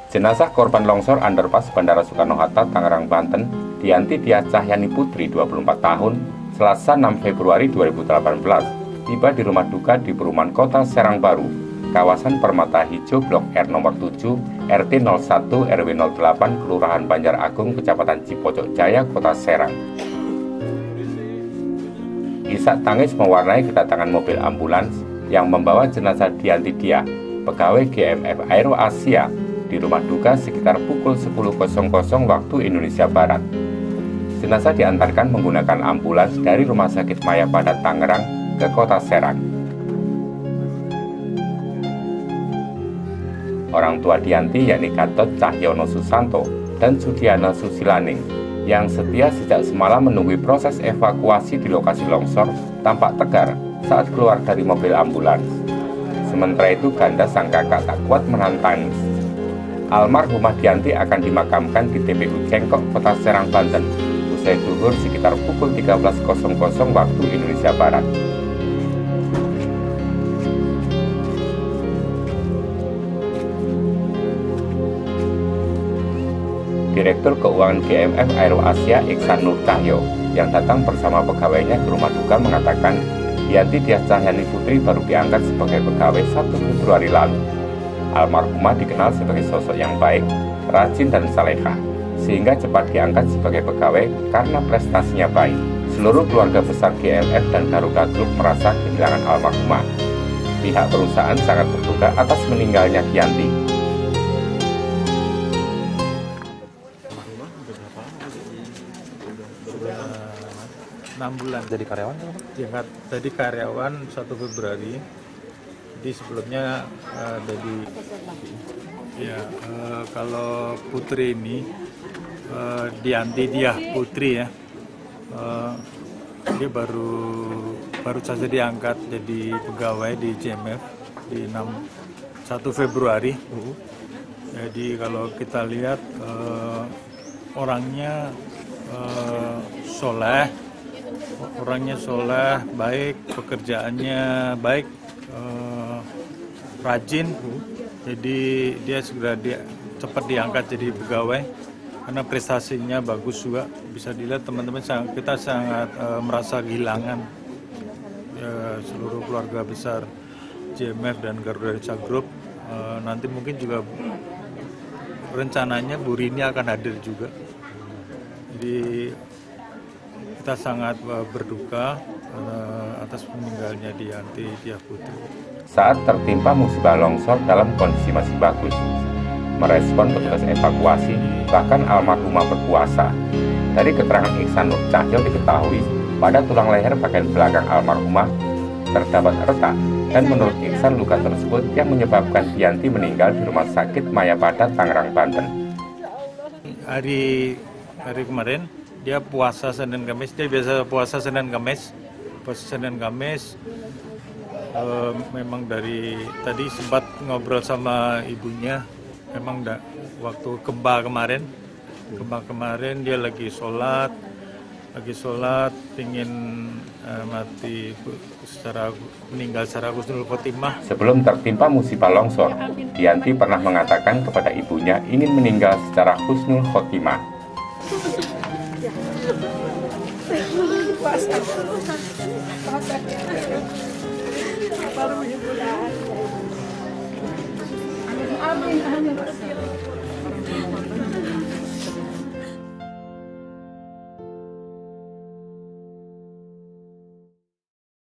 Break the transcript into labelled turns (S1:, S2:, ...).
S1: Jenazah korban longsor underpass Bandara Soekarno-Hatta, Tangerang, Banten, Dianti Diah Cahyani Putri, 24 tahun, Selasa 6 Februari 2018, tiba di rumah duka di perumahan Kota Serang Baru, kawasan Permata Hijau Blok R nomor 7, RT 01 RW 08, Kelurahan Banjar Agung, Kecamatan Cipocok Jaya, Kota Serang. Isak tangis mewarnai kedatangan mobil ambulans yang membawa jenazah Dianti Diah, pegawai GMF Aero Asia, di rumah duka sekitar pukul 10.00 waktu Indonesia Barat. Jenazah diantarkan menggunakan ambulans dari Rumah Sakit Maya Pada Tangerang ke Kota Serang. Orang tua Dianti yakni Gatot Cahyono Susanto dan Sudiana Susilaning yang setia sejak semalam menunggu proses evakuasi di lokasi longsor tampak tegar saat keluar dari mobil ambulans. Sementara itu ganda sang kakak tak kuat menahan tangis. Almarhumah Dianti akan dimakamkan di TPU Cengkok, Kota Serang, Banten, usai zuhur sekitar pukul 13.00 waktu Indonesia Barat. Direktur Keuangan GMF Aero Asia Iksan Nur Cahyo yang datang bersama pegawainya ke rumah duka mengatakan Dianti Diah Cahyani Putri baru diangkat sebagai pegawai 1 Februari lalu. Almarhumah dikenal sebagai sosok yang baik, rajin dan salehah, sehingga cepat diangkat sebagai pegawai karena prestasinya baik. Seluruh keluarga besar GMF dan Garuda Group merasa kehilangan almarhumah. Pihak perusahaan sangat berduka atas meninggalnya Dianti.
S2: 6 bulan
S3: jadi karyawan kan?
S2: diangkat tadi karyawan 1 Februari. Jadi sebelumnya jadi ya kalau Putri ini Dianti Diah Putri ya, dia baru saja diangkat jadi pegawai di GMF di 1 Februari. Jadi kalau kita lihat orangnya soleh, baik, pekerjaannya baik, rajin. Jadi dia cepat diangkat jadi pegawai karena prestasinya bagus juga. Bisa dilihat teman-teman, kita sangat merasa kehilangan seluruh keluarga besar GMF dan Garuda Group. Nanti mungkin juga rencananya Bu Rini akan hadir juga. Jadi kita sangat berduka atas meninggalnya Dianti Diah Putri.
S1: Saat tertimpa musibah longsor dalam kondisi masih bagus, merespon petugas evakuasi, bahkan almarhumah berpuasa. Dari keterangan Iksan Nur Cahyo diketahui pada tulang leher bagian belakang almarhumah terdapat retak, dan menurut Iksan luka tersebut yang menyebabkan Dianti meninggal di Rumah Sakit Maya Pada Tangerang, Banten.
S2: Hari kemarin dia puasa Senin Kamis, dia biasa puasa Senin Kamis. Memang dari tadi sempat ngobrol sama ibunya, memang waktu kembar kemarin dia lagi sholat, ingin meninggal secara husnul khotimah.
S1: Sebelum tertimpa musibah longsor, Dianti pernah mengatakan kepada ibunya ingin meninggal secara husnul khotimah.
S4: Amin.